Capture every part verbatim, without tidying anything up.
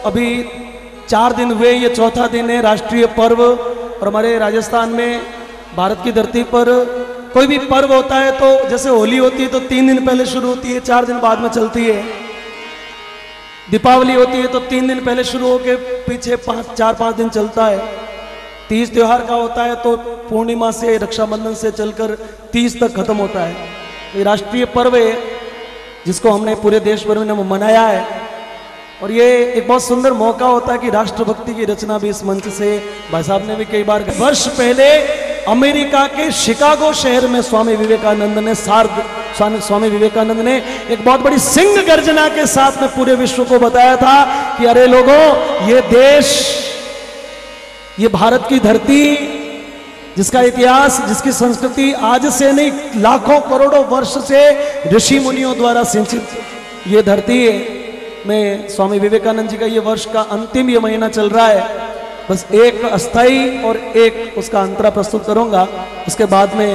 अभी चार दिन हुए, ये चौथा दिन है राष्ट्रीय पर्व। और हमारे राजस्थान में भारत की धरती पर कोई भी पर्व होता है तो जैसे होली होती है तो तीन दिन पहले शुरू होती है, चार दिन बाद में चलती है। दीपावली होती है तो तीन दिन पहले शुरू होकर पीछे पाँच चार पाँच दिन चलता है। तीज त्योहार का होता है तो पूर्णिमा से रक्षाबंधन से चलकर तीज तक खत्म होता है। ये राष्ट्रीय पर्व है जिसको हमने पूरे देश भर में मनाया है। और ये एक बहुत सुंदर मौका होता है कि राष्ट्रभक्ति की रचना भी इस मंच से भाई साहब ने भी कई बार। वर्ष पहले अमेरिका के शिकागो शहर में स्वामी विवेकानंद ने सार्ध स्वामी विवेकानंद ने एक बहुत बड़ी सिंह गर्जना के साथ में पूरे विश्व को बताया था कि अरे लोगों, ये देश, ये भारत की धरती, जिसका इतिहास, जिसकी संस्कृति आज से नहीं लाखों करोड़ों वर्ष से ऋषि मुनियों द्वारा सिंचित ये धरती है। में स्वामी विवेकानंद जी का ये वर्ष का अंतिम ये महीना चल रहा है। बस एक अस्थाई और एक उसका अंतरा प्रस्तुत करूंगा, उसके बाद में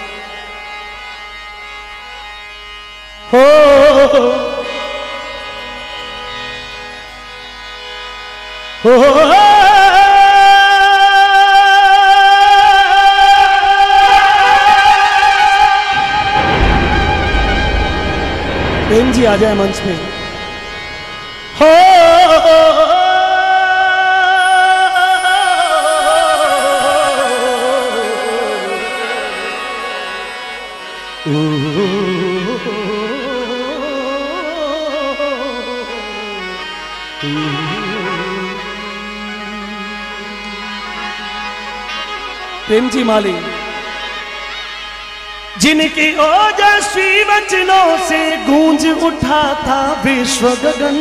हो हो, हो, हो प्रेम जी आ जाए मंच पे। हो प्रेम जी माली, जिनकी ओजस्वी वचनों से गूंज उठा था विश्व गगन,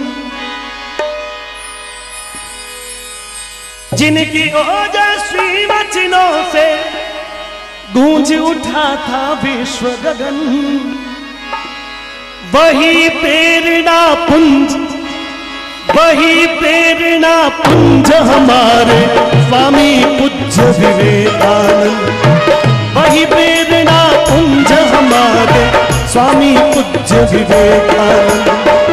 जिनकी ओजस्वी वचनों से गूंज उठा था विश्व गगन, वही प्रेरणा पुंज, वही प्रेरणा पुंज हमारे स्वामी पूज्य विवेकानंद, वही प्रेरणा पुंज हमारे स्वामी पूज्य विवेकानंद,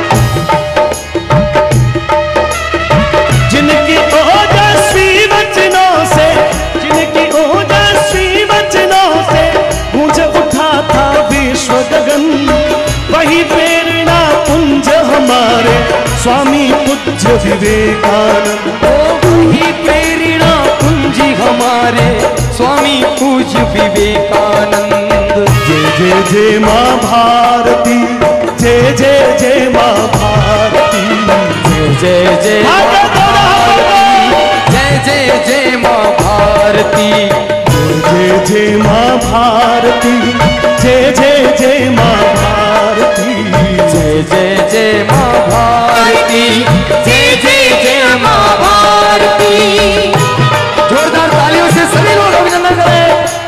जिनकी ओजस्वी वचनों से, जिनकी ओजस्वी वचनों से गूंज उठा था विश्व गगन, वही प्रेरणा पुंज हमारे स्वामी पूज्य विवेकानंद, वही प्रेरणा पुंज हमारे स्वामी पूज्य विवेकानंद। जय जय जय माँ भारती, जय जय जय माँ भारती, जय जय जय माँ भारती, जय जय जय माँ भारती, जय जय माँ भारती, जय जय जय माँ भारती, जय जय जय माँ भारती, जय जय जय माँ भारती। जोरदार तालियों से सभी लोग अभिनंदन करें।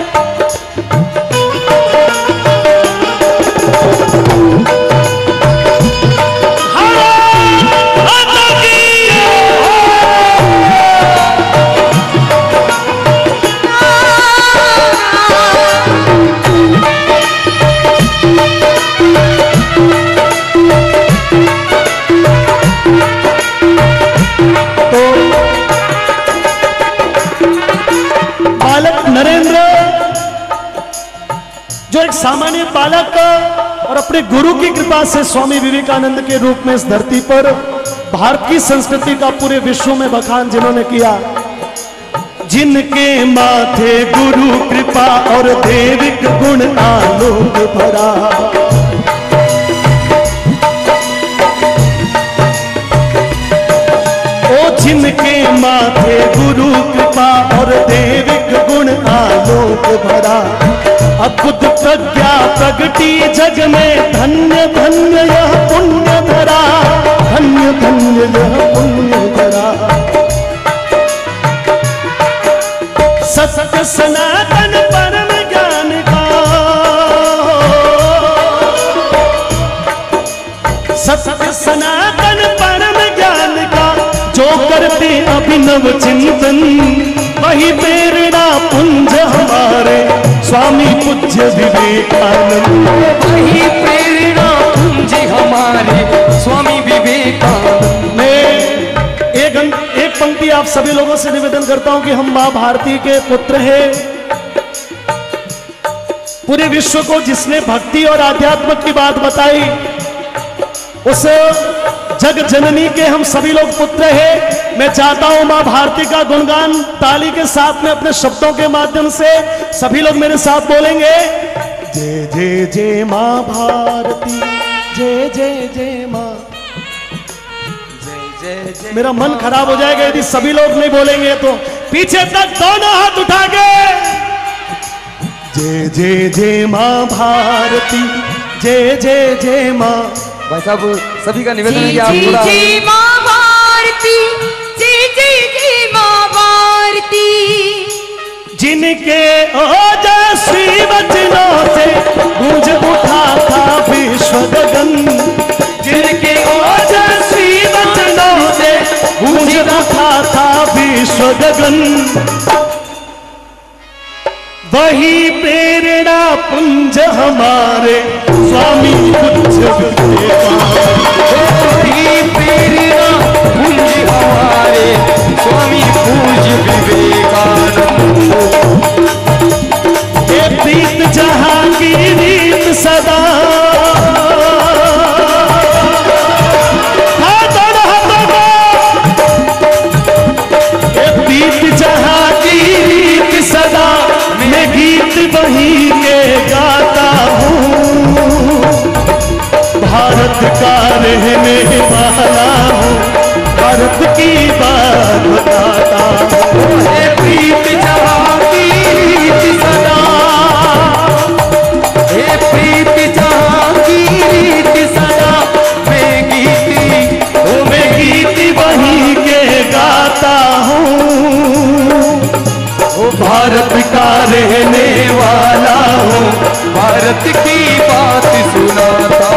नरेंद्र जो एक सामान्य बालक और अपने गुरु की कृपा से स्वामी विवेकानंद के रूप में इस धरती पर भारत की संस्कृति का पूरे विश्व में बखान जिन्होंने किया, जिनके माथे गुरु कृपा और देविक गुण आलोक भरा, ओ जिनके माथे गुरु कृपा और देविक गुण आलोक भरा, अद्भुत प्रज्ञा प्रगटी जग में, धन्य धन्य यह पुण्य धरा, धन्य धन्य यह पुण्य धरा, सत्य सनातन परम ज्ञान का, सत्य सनातन परम ज्ञान का जो करते अभिनव चिंतन, वही प्रेरणा पुंज हमारे स्वामी पूज्य विवेकानंद, वही प्रेरणा पुंज हमारे स्वामी विवेकानंद। में सभी लोगों से निवेदन करता हूं कि हम मां भारती के पुत्र हैं। पूरे विश्व को जिसने भक्ति और आध्यात्म की बात बताई, उस जग जननी के हम सभी लोग पुत्र हैं। मैं चाहता हूं मां भारती का गुणगान ताली के साथ में अपने शब्दों के माध्यम से सभी लोग मेरे साथ बोलेंगे। जय जय जय मां भारती, जय जय जय मां। जय जय जय। मेरा मन खराब हो जाएगा यदि सभी लोग नहीं बोलेंगे तो। पीछे तक दोनों हाथ उठा के जय जय जय मां भारती, जय जय जय मां। भाई साहब सभी का निवेदन है कि जय आप थोड़ा जय मां भारती, जय जय जय मां भारती। जिनके ओजस्वी वचनों से गूंज उठा था विश्व गगन, जिनके ओजस्वी वचनों से गूंज उठा था विश्व गगन, वही प्रेरणा पुंज हमारे स्वामी पूज्य वही प्रेरणा पुंज हमारे स्वामी पूज्य विवेकानंद। ये प्रीत जहां की रीत सदा, जहां की रीत सदा मैं गीत वही के गाता हूँ। भारत का रहने वाला हूँ, भारत की बात बताता हूँ। प्रीत जहां की रीत सदा, हे प्रीत जहां की रीत सदा मैं गीत ओ मैं गीत वही के गाता हूँ। भारत का रहने वाला हूँ, भारत की बात सुनाता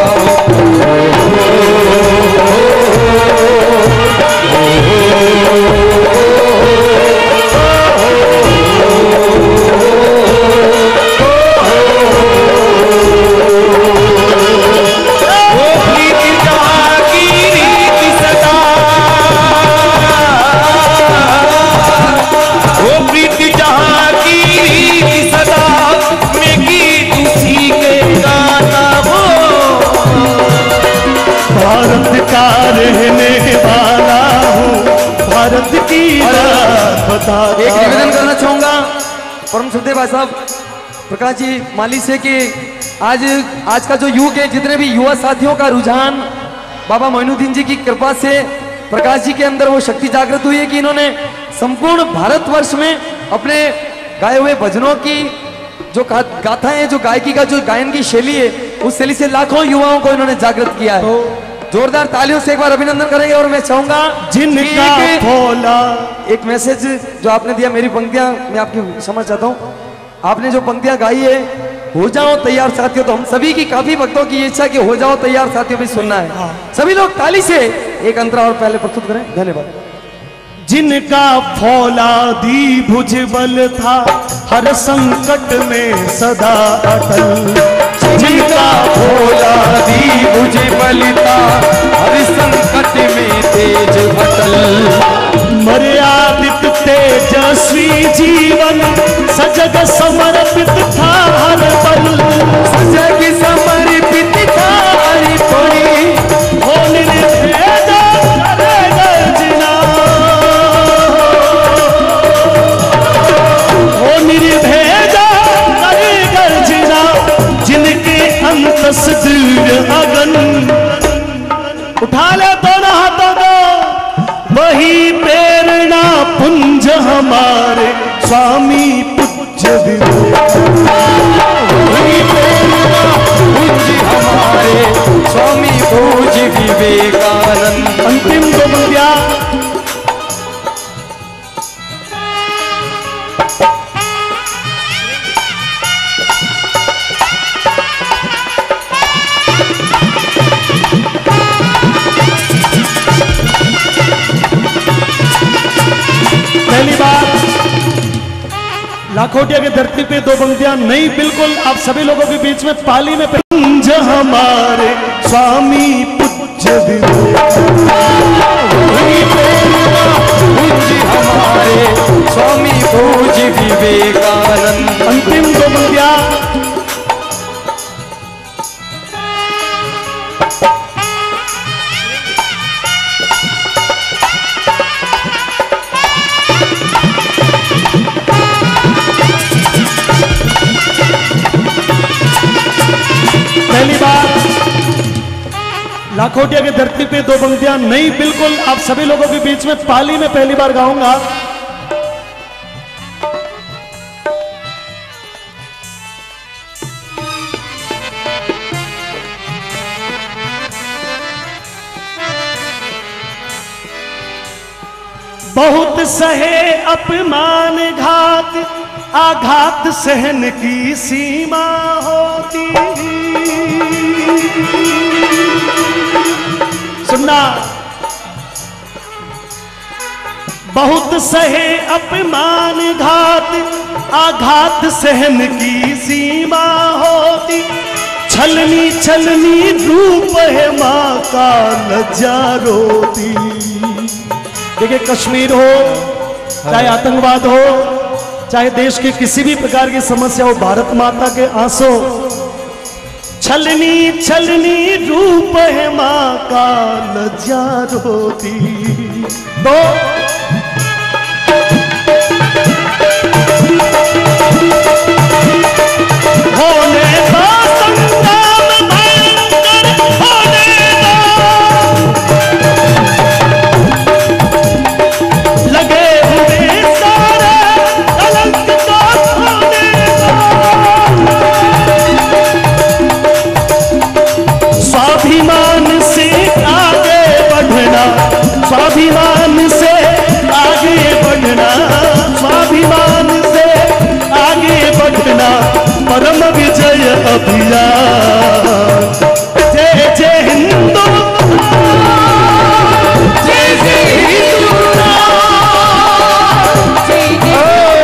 रहने वाला हूँ, भारत की बात बताता। एक निवेदन करना चाहूंगा परम श्रद्धेय भाई साहब प्रकाश जी माली से कि आज आज का जो युग है, जितने भी युवा साथियों का रुझान बाबा मोइनुद्दीन जी की कृपा से प्रकाश जी के अंदर वो शक्ति जागृत हुई है कि इन्होंने संपूर्ण भारतवर्ष में अपने गाए हुए भजनों की जो गाथाएं, जो गायकी का जो गायन की शैली है, उस शैली से लाखों युवाओं को इन्होंने जागृत किया है। जोरदार तालियों से एक बार अभिनंदन करेंगे। और मैं चाहूंगा जिनका भोला एक मैसेज जो आपने दिया, मेरी पंक्तियां मैं आपकी समझ चाहता हूँ। आपने जो पंक्तियां गाई है, हो जाओ तैयार साथियों, तो हम सभी की काफी भक्तों की इच्छा कि हो जाओ तैयार साथियों भी सुनना है। हाँ। सभी लोग ताली से एक अंतरा और पहले प्रस्तुत करें। धन्यवाद। जिनका फौलादी भुजबल था हर संकट में सदा अटल, जिनका फौलादी भुजबल था हर संकट में तेज अटल, मर्यादित तेजस्वी जीवन सजग समर्पित था हर पल, सजग समर्पित था हर पल, हो निर्भेद करे गर्जना, हो निर्भेद करे गर्जना, जिनके अंतस दृढ़ अगन। उठा ले दोनों हाथों को, वही प्रेरणा पुंज हमारे स्वामी पूज्य विवेकानंद, वही प्रेरणा पुंज हमारे स्वामी पूज्य विवेकानंद। अंतिम दो बंदिया पहली बार लाखोटिया की धरती पे दो पंक्तियां नहीं, बिल्कुल आप सभी लोगों के बीच में पाली में पुंज हमारे स्वामी पूज्य विवेकानंद, वही प्रेरणा पुंज हमारे विवेकानंद। अंतिम दो पंक्तियां। पहली बार लाखोटिया की धरती पे दो पंक्तियां नहीं, बिल्कुल आप सभी लोगों के बीच में पाली में पहली बार गाऊंगा। बहुत सहे अपमान घात, आघात सहन की सीमा होती। सुनना, बहुत सहे अपमान घात, आघात सहन की सीमा होती। छलनी छलनी रूप है माँ का लज्जा रोती। देखिए, कश्मीर हो चाहे आतंकवाद हो, चाहे देश की किसी भी प्रकार की समस्या हो, भारत माता के आंसू। छलनी छलनी रूप है माँ का लज्जा रोती। दो होने का संग्राम भयंकर होने लगे हुए सारे कलंक को खोने स्वाभिमान से आगे बढ़ना, स्वाभिमान से आगे बढ़ना, स्वाभिमान से आगे बढ़ना, परम विजय अभियान। जय जय हिंदू, जय जय हिंदुस्तान, जय जय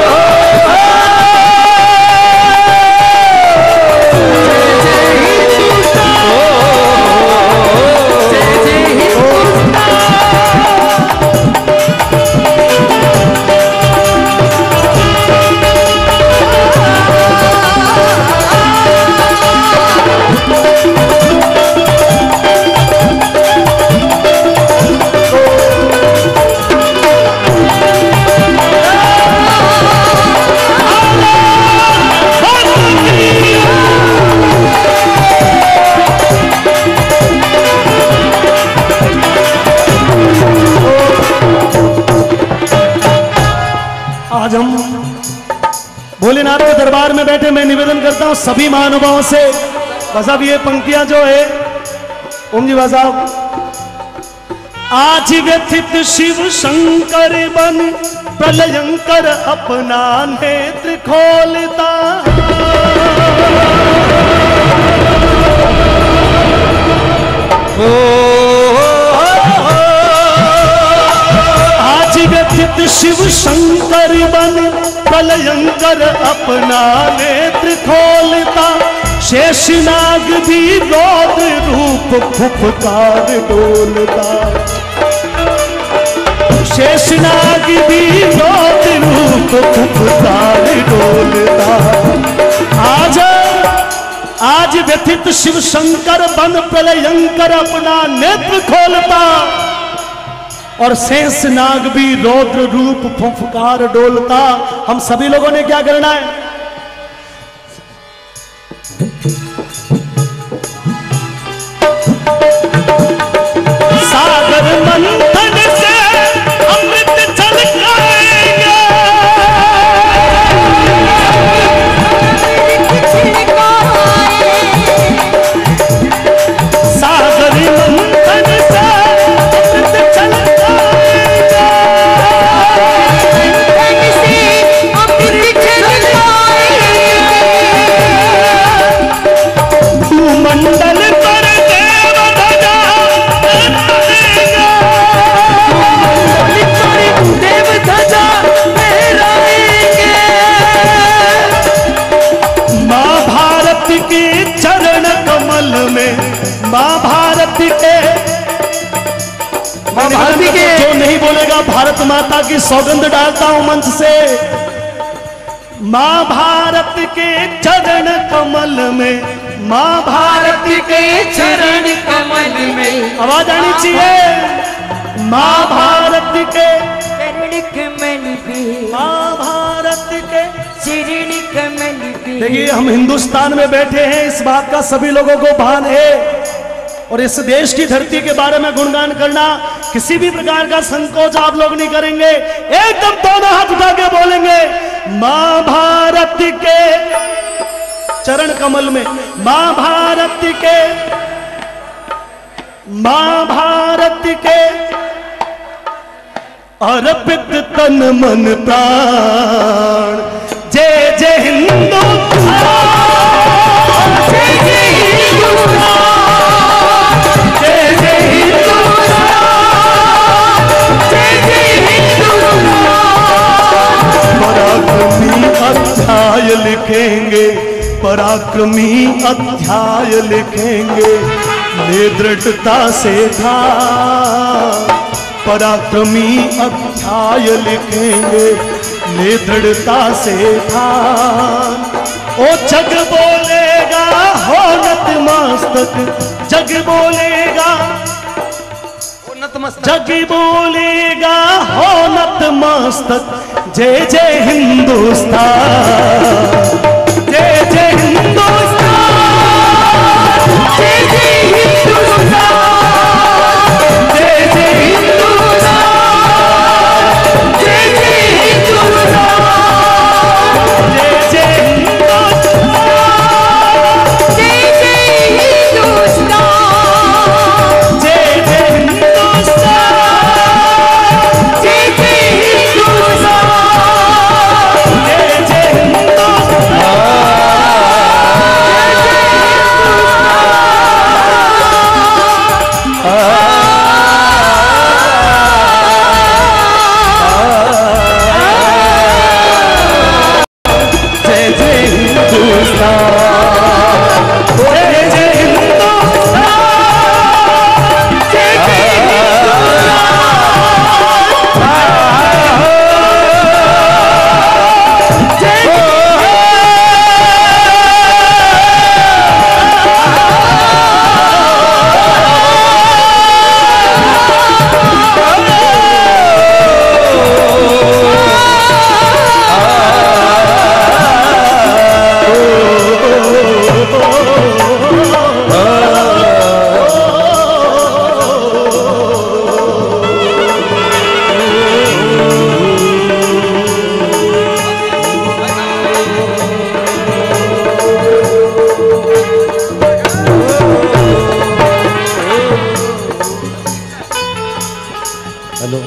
आज हम भोलेनाथ के दरबार में बैठे, मैं निवेदन करता हूं सभी महानुभावों से, बस अब ये पंक्तियां जो है ओम जी साहब। आज व्यथित शिव शंकर बन प्रलयंकर अपना नेत्र खोलता। आज व्यथित शिव शंकर बन प्रलयंकर अपना नेत्र खोलता। शेषनाग भी रौद्र रूप फुफकार डोलता। शेषनाग भी रौद्र रूप फुफकार डोलता। आज आज व्यथित शिव शंकर बन प्रलयंकर अपना नेत्र खोलता। और शेष नाग भी रौद्र रूप फुफकार डोलता। हम सभी लोगों ने क्या करना है? सागर मंथन से अमृत छलकाएंगे। सागर मंथन से अमृत छलकाएंगे। मंडल पर देव ध्वजा देव ध्वजा लहराएंगे। माँ भारत के चरण कमल में, माँ भारत के माँ भारत के जो नहीं बोलेगा भारत माता की सौगंध डालता हूं मंच से। माँ भारत के चरण कमल में, माँ भारत के चरण कमल में आवाज आनी चाहिए। माँ भारत के चरण कमल में, माँ भारत के चरण कमल में। देखिए हम हिंदुस्तान में बैठे हैं, इस बात का सभी लोगों को भान है, और इस देश की धरती के बारे में गुणगान करना किसी भी प्रकार का संकोच आप लोग नहीं करेंगे। एकदम दोनों हाथ उठा के बोलेंगे माँ भारत के चरण कमल में, माँ भारत के, माँ भारत के अर्पित तन मन प्राण, जय जय हिंदुस्तान, जय जय हिंदुस्तान, जय जय हिंदुस्तान, जय जय हिंदुस्तान। पराक्रमी अध्याय लिखेंगे, पराक्रमी अध्याय लिखेंगे, ले दृढ़ता से था, पराक्रमी अध्याय लिखेंगे, ले दृढ़ता से था। ओ जग बोलेगा हो नतमस्तक, जग बोलेगा, जग बोलेगा हो नतमस्तक, जय जय हिंदुस्तान, जय जय हिंदुस्तान, जय जय हिंदुस्तान, जय जय हिंदुस्तान, जय जय हिंदुस्तान, जय जय हिंदुस्तान, जय जय हिंदुस्तान, जय जय हिंदुस्तान, जय जय हिंदुस्तान, जय जय हिंदुस्तान। हेलो,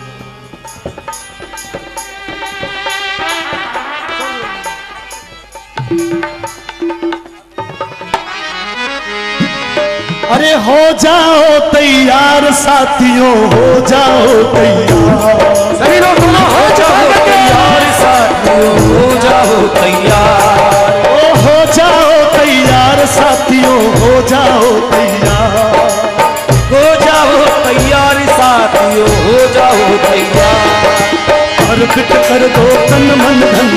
अरे हो जाओ तैयार साथियों, हो जाओ तैयार, सभी लोग बोलो हो जाओ तैयार साथियों, हो जाओ तैयार, ओ हो जाओ तैयार साथियों, हो जाओ तैयार, हो जाओ तैयार साथियों, हो जाओ तैयार, अर्पित कर दो तन मन धन,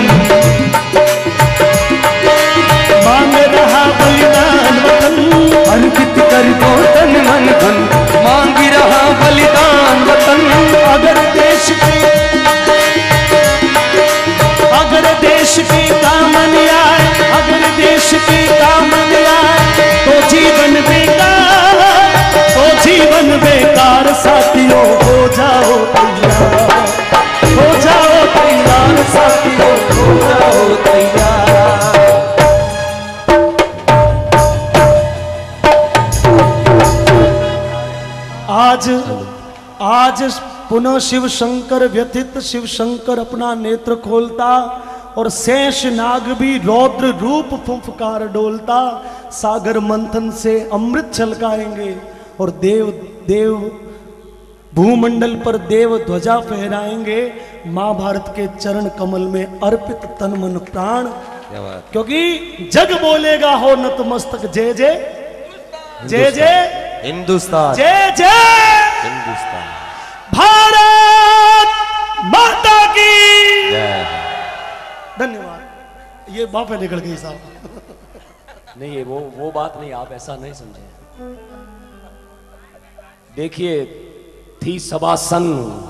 मांग रहा बलिदान वतन, अर्पित कर दो तन मन धन, मांग रहा बलिदान वतन। अगर देश की, अगर देश की काम आए, अगर देश की काम आए, तो जीवन बेकार, तो जीवन बेकार साथियों, हो जाओ तैयार, हो जाओ तैयार साथियों, हो जाओ तैयार। आज आज पुनः शिव शंकर व्यथित शिव शंकर अपना नेत्र खोलता, और शेष नाग भी रौद्र रूप फुफकार डोलता, सागर मंथन से अमृत छलकाएंगे, और देव देव भूमंडल पर देव ध्वजा फहराएंगे, महाभारत के चरण कमल में अर्पित तन मन प्राण, क्योंकि जग बोलेगा हो नतमस्तक, जय जय जय जय हिंदुस्तान, जय जय हिंदुस्तान, भारत माता की जय। धन्यवाद। ये बाँ पे निकल गई साहब। नहीं ये वो वो बात नहीं, आप ऐसा नहीं समझे। देखिए थी सभा सन